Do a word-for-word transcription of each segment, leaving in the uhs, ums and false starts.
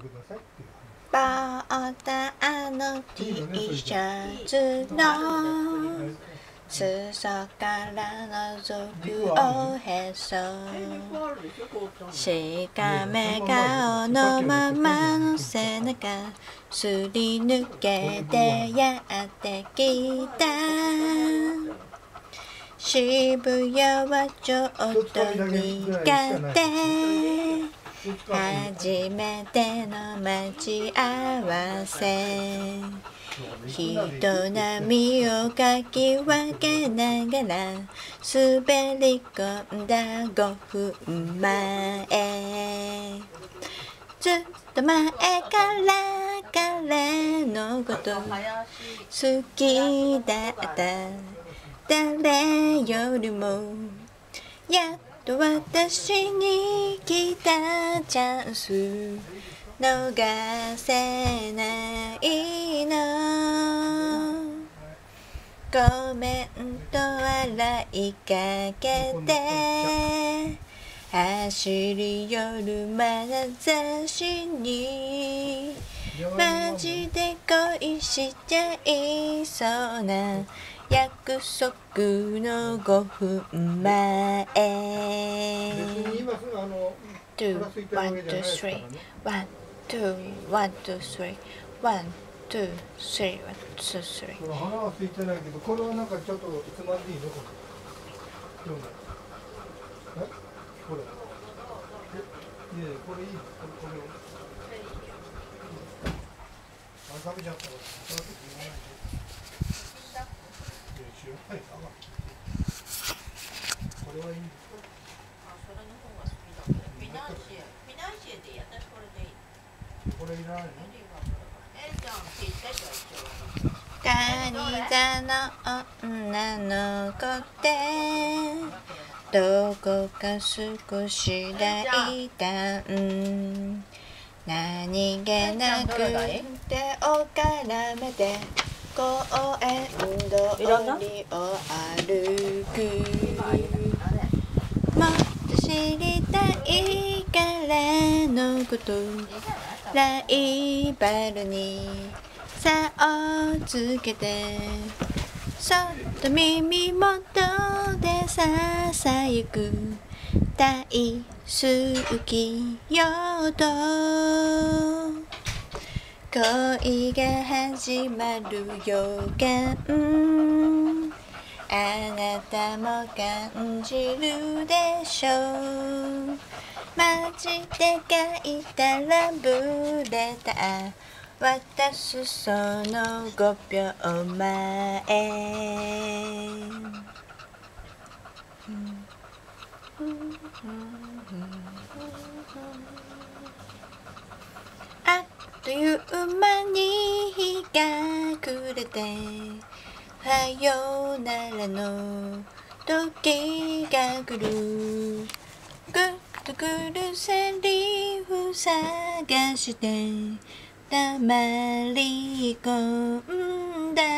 くださいっていうボタンの T シャツの裾から覗くおへそ、しかめ顔のままの背中すり抜けてやってきた。渋谷はちょっと苦手、初めての待ち合わせ、人波をかき分けながら滑り込んだごふんまえ、ずっと前から彼のこと好きだった、誰よりもやっと私に来たチャンス逃せないの。コメント笑いかけて走り寄る眼差しにマジで恋しちゃいそうな約束のごふんまえ。two, one, two, three, one, two, one, two, three, one, two, three, one, two, three。 鼻は空いてないけど、これはなんかちょっとつまんでいいの？これ。え？これ。いやいや、これいい。これこれ。あ、食べちゃったから。その時言わないで。これはいいんですか？ あ、それの方が好きだけど、フィナンシェ、フィナンシェで私これでいい。 これいらないの？ え、じゃあ聞いてじゃあ一応。カニ座の女の子ってどこか少し大胆、何気なく手を絡めて公園通りを歩く。もっと知りたい彼のこと、ライバルに差をつけてそっと耳元でささやく大好きよと、恋が始まる予感、あなたも感じるでしょう。マジで書いたラブレター渡すそのごびょうまえ、あっという間に日が暮れてさよならの時が来る。ぐっとくるセリフ探して黙り込んだ。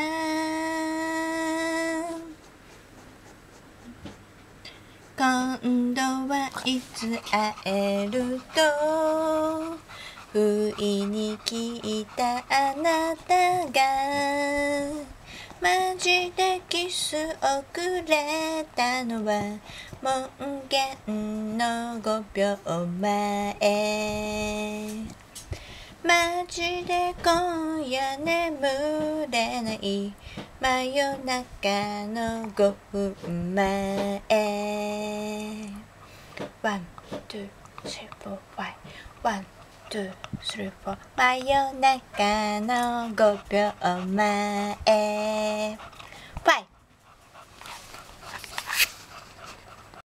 今度はいつ会えると不意に聞いたあなたがマジでキスをくれたのは門限のごびょうまえ。マジで今夜眠れない真夜中のごふんまえ。ワン、ツー、スリー、フォー、ファイブ。ワン、ツー、スリー、フォー。真夜中のごびょうまえ。